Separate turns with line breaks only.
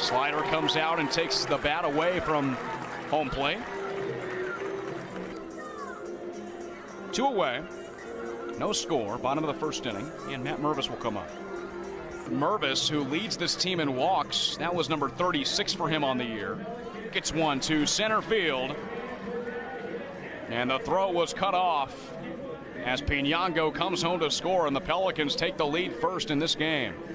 Slider comes out and takes the bat away from home plate. 2 away. No score. Bottom of the first inning. And Matt Mervis will come up. Mervis, who leads this team in walks. That was number 36 for him on the year. Gets one to center field. And the throw was cut off as Piñango comes home to score, and the Pelicans take the lead first in this game.